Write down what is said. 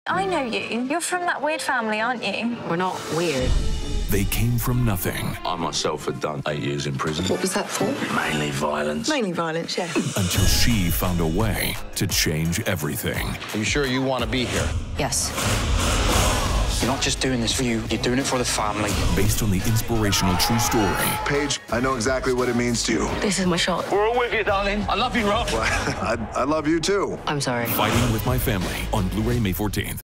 I know you. You're from that weird family, aren't you? We're not weird. They came from nothing. I myself had done 8 years in prison. What was that for? Mainly violence. Mainly violence, yeah. Until she found a way to change everything. Are you sure you want to be here? Yes. You're not just doing this for you, you're doing it for the family. Based on the inspirational true story. Paige, I know exactly what it means to you. This is my shot. We're all with you, darling. I love you, Rob. I love you too. I'm sorry. Fighting with My Family on Blu-ray May 14th.